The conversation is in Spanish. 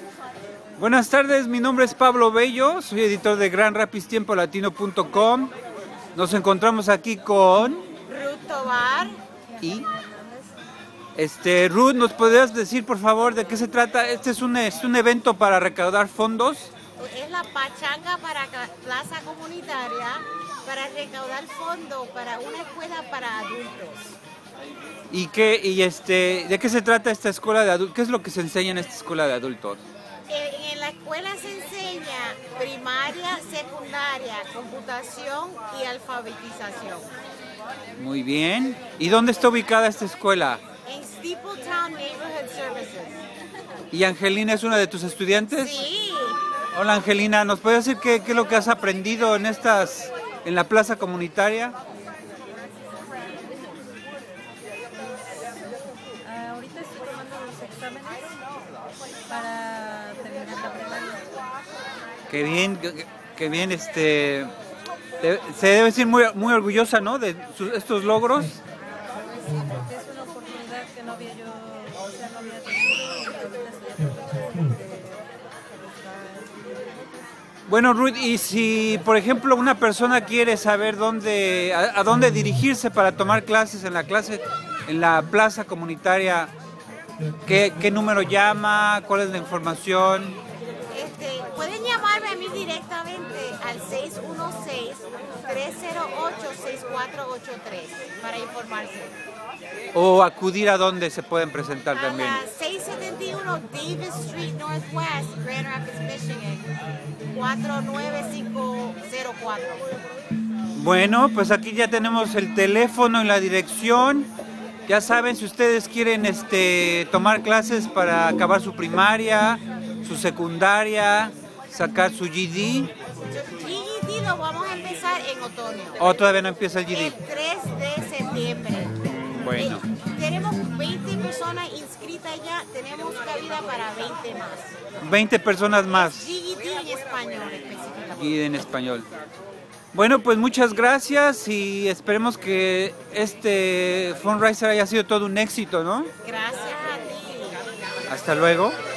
Buenas tardes, mi nombre es Pablo Bello, soy editor de GranRapidsTiempoLatino.com. Nos encontramos aquí con Ruth Tovar. y Ruth, ¿nos podrías decir por favor de qué se trata? Este es un evento para recaudar fondos. Es la pachanga para plaza comunitaria para recaudar fondos para una escuela para adultos. ¿De qué se trata esta escuela de adultos? ¿Qué es lo que se enseña en esta escuela de adultos? En la escuela se enseña primaria, secundaria, computación y alfabetización. Muy bien. ¿Y dónde está ubicada esta escuela? En Steepletown Neighborhood Services. ¿Y Angelina es una de tus estudiantes? Sí. Hola Angelina, ¿nos puedes decir qué es lo que has aprendido en la plaza comunitaria? Ahorita estoy tomando los exámenes para terminar la primaria. Qué bien, se debe sentir muy orgullosa, ¿no? De estos logros. Es una oportunidad que no había yo, no había tenido y ahorita estoy aprovechando. Bueno, Ruth, y si, por ejemplo, una persona quiere saber a dónde dirigirse para tomar clases en la plaza comunitaria, ¿qué número llama? ¿Cuál es la información? Pueden llamarme a mí directamente al 616-308-6483 para informarse. O acudir a dónde se pueden presentar también. A la 671 Davis Street Northwest, Grand Rapids, Michigan, 49504. Bueno, pues aquí ya tenemos el teléfono y la dirección. Ya saben, si ustedes quieren tomar clases para acabar su primaria, su secundaria, sacar su GED. GED lo vamos a empezar en otoño. ¿O todavía no empieza el GED? El 3 de septiembre. Bueno. Tenemos 20 personas inscritas ya, tenemos cabida para 20 más. 20 personas más. GED en español específicamente. GED en español. Bueno, pues muchas gracias y esperemos que este fundraiser haya sido todo un éxito, ¿no? Gracias a ti. Hasta luego.